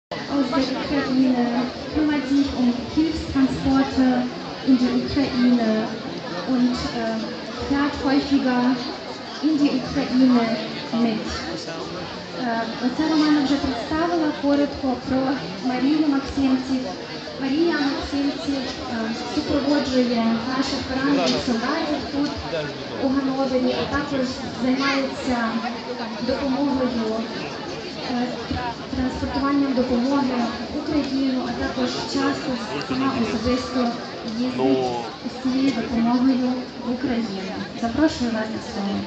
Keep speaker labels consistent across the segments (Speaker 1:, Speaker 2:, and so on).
Speaker 1: aus der Ukraine kümmert sich um Hilfstransporte in die Ukraine und fährt häufiger in die Україні mit. Оця Романа вже представила коротко про Марію Максимців. Марія Максимців супроводжує наших поранених солдатів тут, у Гановері, а також займається допомогою, транспортуванням допомоги в Україну, а також часто сама особисто їздить з цією допомогою в Україну. Запрошую вас до слова.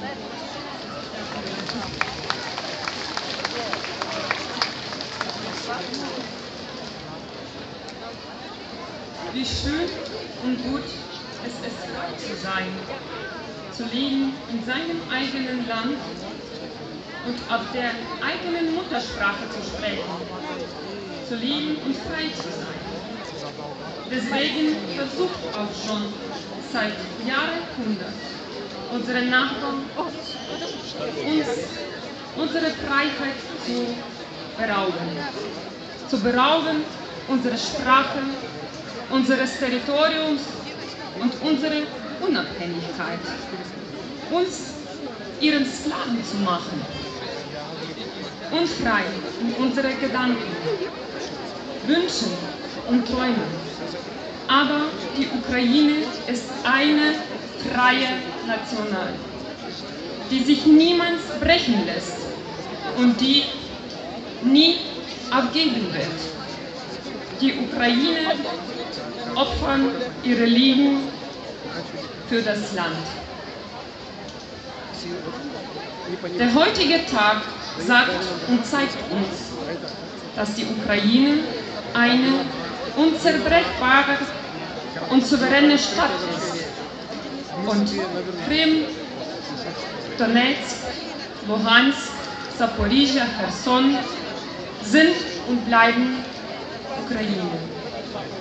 Speaker 2: Wie schön und gut es ist, frei zu sein, zu leben in seinem eigenen Land und auf der eigenen Muttersprache zu sprechen, zu leben und frei zu sein. Deswegen versucht auch schon seit Jahrhunderten unsere Nachbarn uns unsere Freiheit zu berauben unsere Sprache, unseres Territoriums und unsere Unabhängigkeit, uns ihren Sklaven zu machen, unfrei in unsere Gedanken, Wünschen und Träumen. Aber die Ukraine ist eine freie Nation, die sich niemals brechen lässt und die nie abgeben wird. Die Ukraine opfern ihre Leben für das Land. Der heutige Tag sagt und zeigt uns, dass die Ukraine eine unzerbrechbare und souveräne Stadt ist und Krim, Donetsk, Luhansk, Zaporizhzhia, Cherson sind und bleiben Ukraine.